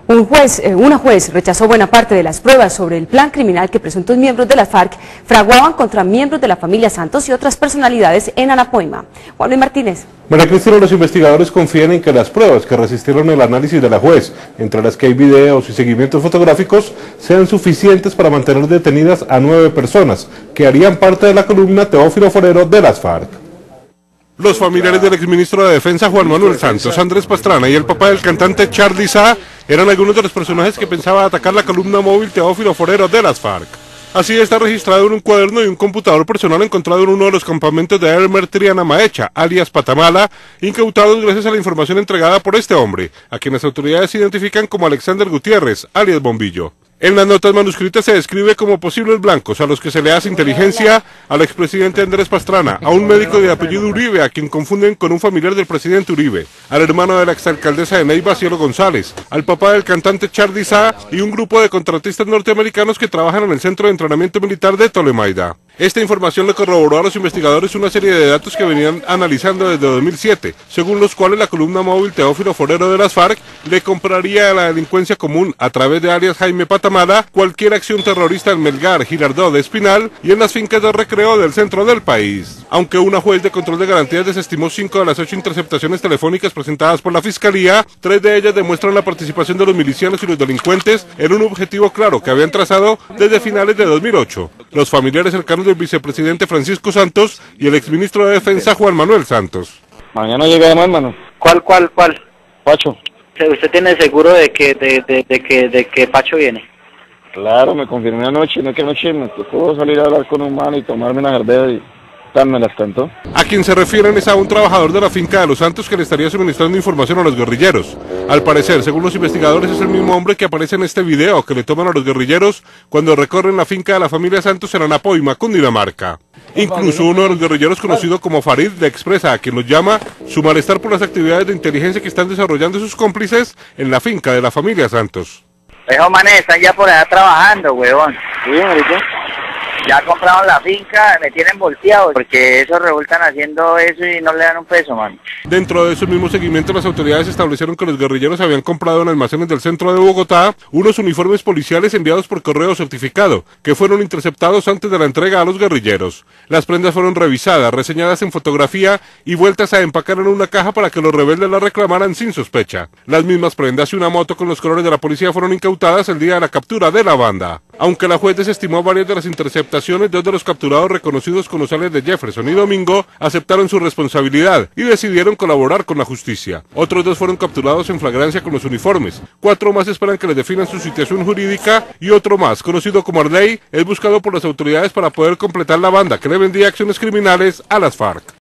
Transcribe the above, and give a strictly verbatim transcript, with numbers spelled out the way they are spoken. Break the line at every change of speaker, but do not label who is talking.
Un juez, eh, una juez rechazó buena parte de las pruebas sobre el plan criminal que presuntos miembros de las FARC fraguaban contra miembros de la familia Santos y otras personalidades en Anapoima. Juan Luis Martínez.
María Cristina, los investigadores confían en que las pruebas que resistieron el análisis de la juez, entre las que hay videos y seguimientos fotográficos, sean suficientes para mantener detenidas a nueve personas que harían parte de la columna Teófilo Forero de las FARC. Los familiares del exministro de Defensa Juan Manuel Santos, Andrés Pastrana, y el papá del cantante Charly Sá eran algunos de los personajes que pensaba atacar la columna móvil Teófilo Forero de las FARC. Así está registrado en un cuaderno y un computador personal encontrado en uno de los campamentos de Elmer Triana Maecha, alias Patamala, incautados gracias a la información entregada por este hombre, a quien las autoridades identifican como Alexander Gutiérrez, alias Bombillo. En las notas manuscritas se describe como posibles blancos a los que se le hace inteligencia al expresidente Andrés Pastrana, a un médico de apellido Uribe, a quien confunden con un familiar del presidente Uribe, al hermano de la exalcaldesa de Neiva, Cielo González, al papá del cantante Charly Sá y un grupo de contratistas norteamericanos que trabajan en el Centro de Entrenamiento Militar de Tolemaida. Esta información le corroboró a los investigadores una serie de datos que venían analizando desde dos mil siete, según los cuales la columna móvil Teófilo Forero de las FARC le compraría a la delincuencia común, a través de alias Jaime Patamala, cualquier acción terrorista en Melgar, Girardot, Espinal y en las fincas de recreo del centro del país. Aunque una juez de control de garantías desestimó cinco de las ocho interceptaciones telefónicas presentadas por la Fiscalía, tres de ellas demuestran la participación de los milicianos y los delincuentes en un objetivo claro que habían trazado desde finales de dos mil ocho. Los familiares cercanos del vicepresidente Francisco Santos y el exministro de Defensa Juan Manuel Santos.
Mañana llegaremos, hermano.
¿Cuál, cuál, cuál?
Pacho.
¿Usted tiene seguro de que de, de, de que de que Pacho viene?
Claro, me confirmé anoche, no es que anoche me tocó salir a hablar con un man y tomarme una cerveza y tan me las cantó.
A quien se refieren es a un trabajador de la finca de Los Santos que le estaría suministrando información a los guerrilleros. Al parecer, según los investigadores, es el mismo hombre que aparece en este video que le toman a los guerrilleros cuando recorren la finca de la familia Santos en Anapoima, Cundinamarca. Incluso uno de los guerrilleros, conocido como Farid, le expresa a quien los llama su malestar por las actividades de inteligencia que están desarrollando sus cómplices en la finca de la familia Santos.
Esos manes están ya por allá trabajando, huevón.
¿Sí, marica?
Ya compraron la finca, me tienen volteado, porque esos revueltan haciendo eso y no le dan un peso, man.
Dentro de ese mismo seguimiento, las autoridades establecieron que los guerrilleros habían comprado en almacenes del centro de Bogotá unos uniformes policiales enviados por correo certificado, que fueron interceptados antes de la entrega a los guerrilleros. Las prendas fueron revisadas, reseñadas en fotografía y vueltas a empacar en una caja para que los rebeldes las reclamaran sin sospecha. Las mismas prendas y una moto con los colores de la policía fueron incautadas el día de la captura de la banda. Aunque la juez desestimó varias de las interceptaciones, dos de los capturados reconocidos con los alias de Jefferson y Domingo aceptaron su responsabilidad y decidieron colaborar con la justicia. Otros dos fueron capturados en flagrancia con los uniformes. Cuatro más esperan que les definan su situación jurídica y otro más, conocido como Arley, es buscado por las autoridades para poder completar la banda que le vendía acciones criminales a las FARC.